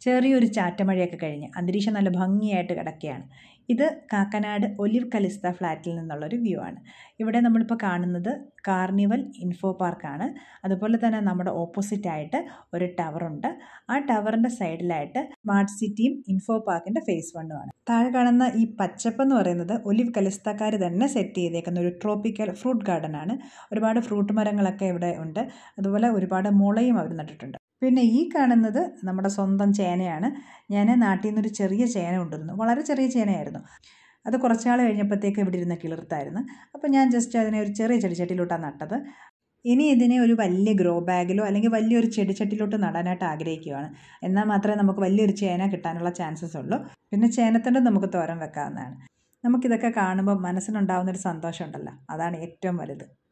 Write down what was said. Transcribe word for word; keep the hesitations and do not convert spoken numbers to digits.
ചെറിയൊരു ചാറ്റമഴയൊക്കെ കഴിഞ്ഞ് അന്തരീക്ഷം നല്ല ഭംഗിയായിട്ട് കിടക്കുകയാണ്. ഇത് കാക്കനാട് ഒലിവ് കലിസ്ത ഫ്ലാറ്റിൽ നിന്നുള്ളൊരു വ്യൂ ആണ്. ഇവിടെ നമ്മളിപ്പോൾ കാണുന്നത് കാർണിവൽ ഇൻഫോ പാർക്കാണ്. അതുപോലെ തന്നെ നമ്മുടെ ഓപ്പോസിറ്റായിട്ട് ഒരു ടവറുണ്ട്. ആ ടവറിൻ്റെ സൈഡിലായിട്ട് സ്മാർട്ട് സിറ്റിയും ഇൻഫോ പാർക്കിൻ്റെ ഫേസ് വണ്ണുമാണ്. താഴെ കാണുന്ന ഈ പച്ചപ്പെന്ന് പറയുന്നത് ഒലിവ് കലിസ്തക്കാർ തന്നെ സെറ്റ് ചെയ്തേക്കുന്ന ഒരു ട്രോപ്പിക്കൽ ഫ്രൂട്ട് ഗാർഡൻ ആണ്. ഒരുപാട് ഫ്രൂട്ട് മരങ്ങളൊക്കെ ഇവിടെ ഉണ്ട്. അതുപോലെ ഒരുപാട് മുളയും അവർ നട്ടിട്ടുണ്ട്. പിന്നെ ഈ കാണുന്നത് നമ്മുടെ സ്വന്തം ചേനയാണ്. ഞാൻ നാട്ടിൽ നിന്നൊരു ചെറിയ ചേന കൊണ്ടുവന്നു. വളരെ ചെറിയ ചേനയായിരുന്നു. അത് കുറച്ചാൾ കഴിഞ്ഞപ്പോഴത്തേക്ക് ഇവിടെ ഇരുന്ന് കിളിർത്തായിരുന്നു. അപ്പോൾ ഞാൻ ജസ്റ്റ് അതിനെ ഒരു ചെറിയ ചെടിച്ചട്ടിയിലോട്ടാണ് നട്ടത്. ഇനി ഇതിനെ ഒരു വലിയ ഗ്രോ ബാഗിലോ അല്ലെങ്കിൽ വലിയൊരു ചെടിച്ചട്ടിയിലോട്ട് നടാനായിട്ട് ആഗ്രഹിക്കുകയാണ്. എന്നാൽ മാത്രമേ നമുക്ക് വലിയൊരു ചേന കിട്ടാനുള്ള ചാൻസസ് ഉള്ളൂ. പിന്നെ ചേനത്തണ്ട് നമുക്ക് തോരൻ വെക്കാവുന്നതാണ്. നമുക്കിതൊക്കെ കാണുമ്പോൾ മനസ്സിനുണ്ടാകുന്നൊരു സന്തോഷം ഉണ്ടല്ലോ, അതാണ് ഏറ്റവും വലുത്.